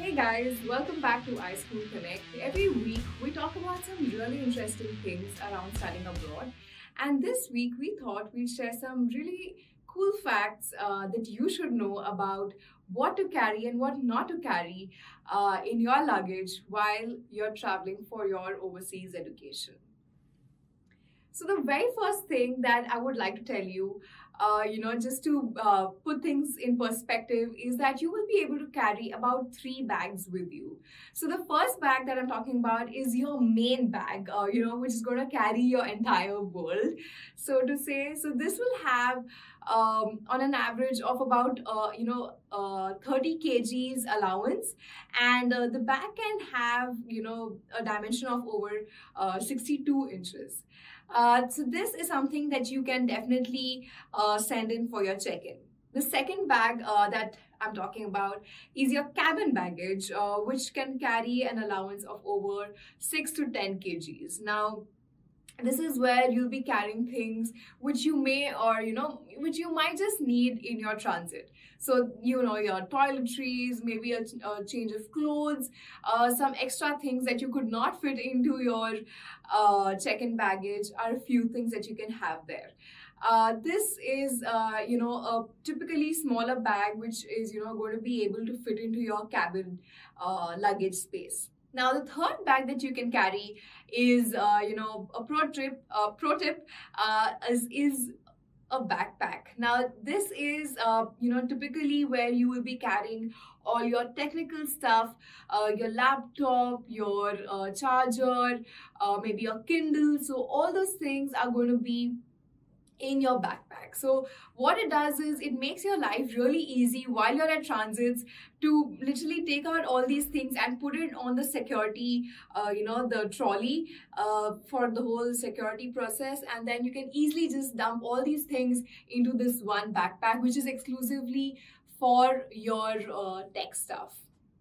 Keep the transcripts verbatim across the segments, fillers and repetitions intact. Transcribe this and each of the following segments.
Hey guys, welcome back to iSchoolConnect. Every week we talk about some really interesting things around studying abroad. And this week we thought we'd share some really cool facts uh, that you should know about what to carry and what not to carry uh, in your luggage while you're traveling for your overseas education. So the very first thing that I would like to tell you, uh, you know, just to uh, put things in perspective, is that you will be able to carry about three bags with you. So the first bag that I'm talking about is your main bag, uh, you know, which is going to carry your entire world, so to say. So this will have um, on an average of about, uh, you know, uh, thirty kilograms allowance, and uh, the bag can have, you know, a dimension of over uh, sixty-two inches. Uh, so this is something that you can definitely uh, send in for your check-in. The second bag uh, that I'm talking about is your cabin baggage, uh, which can carry an allowance of over six to ten kilograms. Now, this is where you'll be carrying things which you may or, you know, which you might just need in your transit. So, you know, your toiletries, maybe a, a change of clothes, uh, some extra things that you could not fit into your uh, check-in baggage are a few things that you can have there. Uh, this is, uh, you know, a typically smaller bag, which is, you know, going to be able to fit into your cabin uh, luggage space. Now, the third bag that you can carry is, uh, you know, a pro tip, uh, pro tip uh, is, is a backpack. Now, this is, uh, you know, typically where you will be carrying all your technical stuff, uh, your laptop, your uh, charger, uh, maybe your Kindle. So all those things are going to be in your backpack. So what it does is it makes your life really easy while you're at transits to literally take out all these things and put it on the security, uh, you know, the trolley uh, for the whole security process. And then you can easily just dump all these things into this one backpack, which is exclusively for your uh, tech stuff.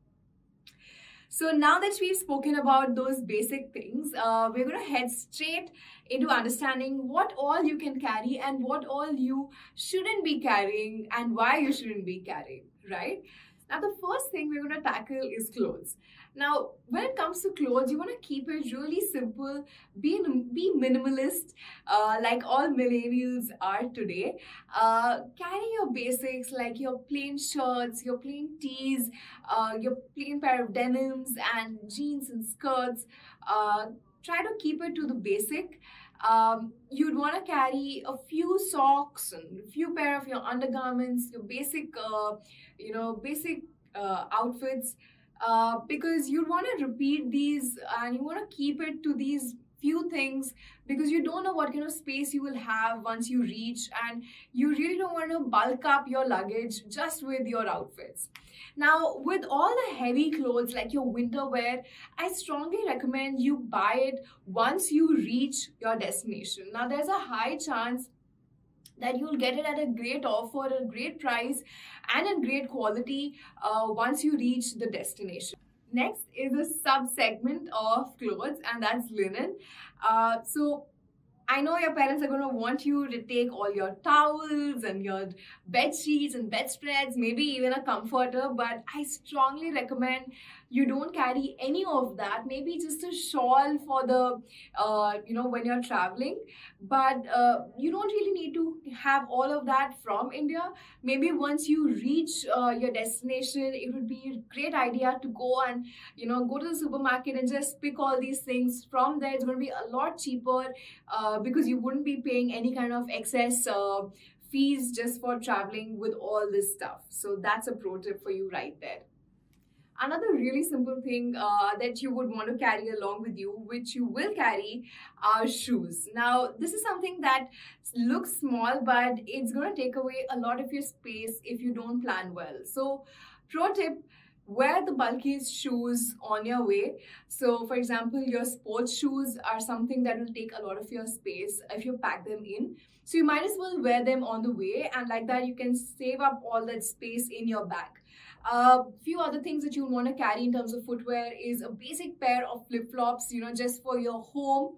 So now that we've spoken about those basic things, uh, we're going to head straight into understanding what all you can carry and what all you shouldn't be carrying and why you shouldn't be carrying, right? Now, the first thing we're going to tackle is clothes. Now, when it comes to clothes, you want to keep it really simple, be, be minimalist, uh, like all millennials are today. Uh, carry your basics like your plain shirts, your plain tees, uh, your plain pair of denims and jeans and skirts. Uh, try to keep it to the basic. Um, you'd want to carry a few socks and a few pair of your undergarments, your basic, uh, you know, basic uh, outfits. Uh, because you want to repeat these and you want to keep it to these few things because you don't know what kind of space you will have once you reach, and you really don't want to bulk up your luggage just with your outfits. Now, with all the heavy clothes like your winter wear, I strongly recommend you buy it once you reach your destination. Now, there's a high chance that you'll get it at a great offer, a great price, and a great quality uh, once you reach the destination. Next is a sub-segment of clothes, and that's linen. Uh, so I know your parents are going to want you to take all your towels and your bed sheets and bedspreads, maybe even a comforter, but I strongly recommend you don't carry any of that. Maybe just a shawl for the, uh, you know, when you're traveling, but uh, you don't really need to have all of that from India. Maybe once you reach uh, your destination, it would be a great idea to go and, you know, go to the supermarket and just pick all these things from there. It's going to be a lot cheaper uh, because you wouldn't be paying any kind of excess uh, fees just for traveling with all this stuff. So that's a pro tip for you right there. Another really simple thing uh, that you would want to carry along with you, which you will carry, are shoes. Now, this is something that looks small, but it's going to take away a lot of your space if you don't plan well. So, pro tip, wear the bulkiest shoes on your way. So, for example, your sports shoes are something that will take a lot of your space if you pack them in. So, you might as well wear them on the way, and like that, you can save up all that space in your bag. A uh, few other things that you want to carry in terms of footwear is a basic pair of flip-flops, you know, just for your home.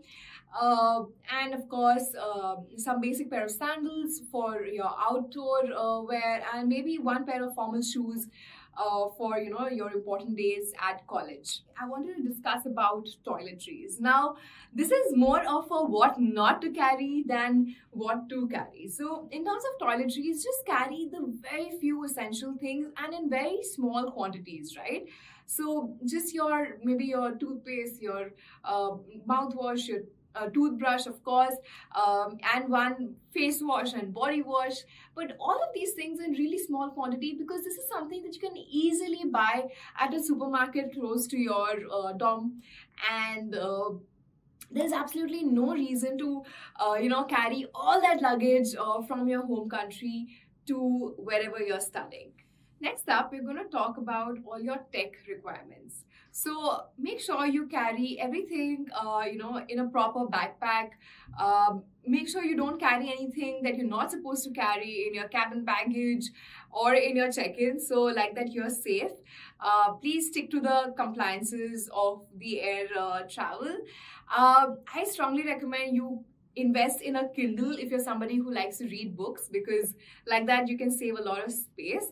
Uh, and of course, uh, some basic pair of sandals for your outdoor uh, wear, and maybe one pair of formal shoes uh, for you know your important days at college. I wanted to discuss about toiletries. Now, this is more of a what not to carry than what to carry. So in terms of toiletries, just carry the very few essential things and in very small quantities, right? So just your, maybe your toothpaste, your uh, mouthwash, your uh, toothbrush, of course, um, and one face wash and body wash. But all of these things in really small quantity, because this is something that you can easily buy at a supermarket close to your uh, dorm. And uh, there's absolutely no reason to, uh, you know, carry all that luggage uh, from your home country to wherever you're studying. Next up, we're going to talk about all your tech requirements. So make sure you carry everything, uh, you know, in a proper backpack. Um, make sure you don't carry anything that you're not supposed to carry in your cabin baggage or in your check-in. So like that, you're safe. Uh, please stick to the compliances of the air uh, travel. Uh, I strongly recommend you invest in a Kindle if you're somebody who likes to read books, because like that you can save a lot of space.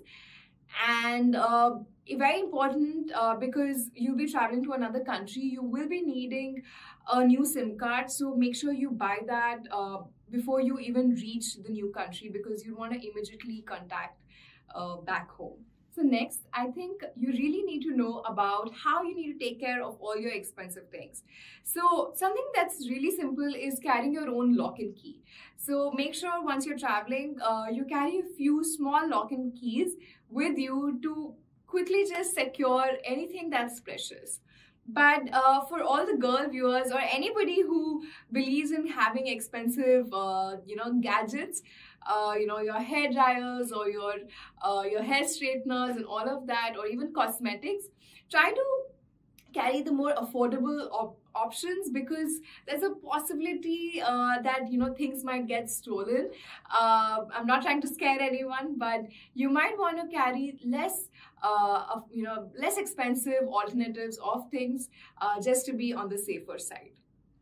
And uh, very important, uh, because you'll be traveling to another country, you will be needing a new SIM card. So make sure you buy that uh, before you even reach the new country, because you want to immediately contact uh, back home. So next, I think you really need to know about how you need to take care of all your expensive things. So something that's really simple is carrying your own lock-in key. So make sure once you're traveling, uh, you carry a few small lock-in keys with you to quickly just secure anything that's precious. But uh, for all the girl viewers or anybody who believes in having expensive, uh, you know, gadgets, uh, you know, your hair dryers or your uh, your hair straighteners and all of that, or even cosmetics, try to carry the more affordable op options, because there's a possibility uh, that, you know, things might get stolen. Uh, I'm not trying to scare anyone, but you might want to carry less, uh, of, you know, less expensive alternatives of things uh, just to be on the safer side.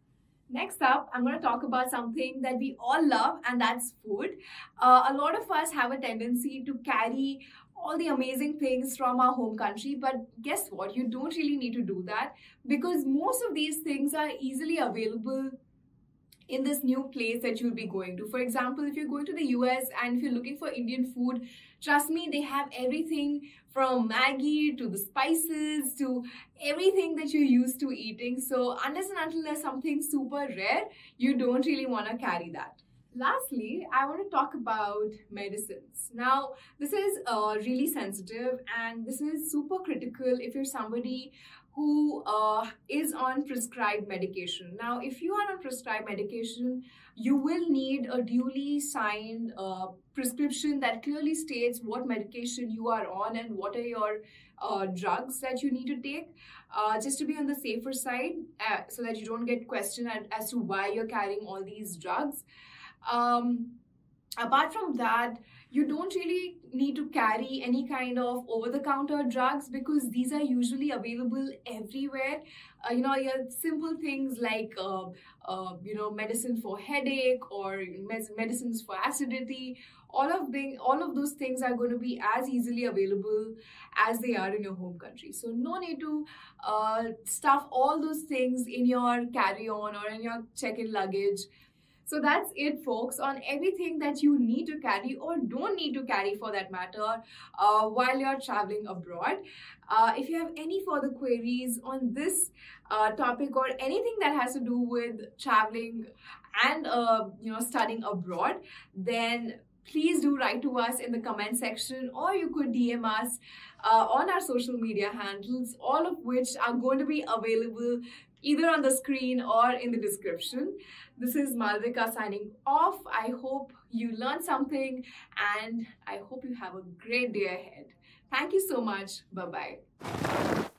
Next up, I'm going to talk about something that we all love, and that's food. Uh, a lot of us have a tendency to carry all the amazing things from our home country, but guess what? You don't really need to do that, because most of these things are easily available in this new place that you'll be going to. For example, if you're going to the U S and if you're looking for Indian food, trust me, they have everything from Maggi to the spices to everything that you're used to eating. So unless and until there's something super rare, you don't really want to carry that. Lastly, I want to talk about medicines. Now, this is uh, really sensitive, and this is super critical if you're somebody who uh, is on prescribed medication. Now, if you are on prescribed medication, you will need a duly signed uh, prescription that clearly states what medication you are on and what are your uh, drugs that you need to take, uh, just to be on the safer side, uh, so that you don't get questioned as to why you're carrying all these drugs. Um, apart from that, you don't really need to carry any kind of over-the-counter drugs, because these are usually available everywhere. Uh, you know, your simple things like, uh, uh, you know, medicine for headache or med medicines for acidity. All of the, all of those things are going to be as easily available as they are in your home country. So no need to uh, stuff all those things in your carry-on or in your check-in luggage. So that's it, folks, on everything that you need to carry or don't need to carry, for that matter, uh, while you're traveling abroad. Uh, if you have any further queries on this uh, topic or anything that has to do with traveling and uh, you know, studying abroad, then please do write to us in the comment section, or you could D M us uh, on our social media handles, all of which are going to be available either on the screen or in the description. This is Malvika signing off. I hope you learned something, and I hope you have a great day ahead. Thank you so much. Bye-bye.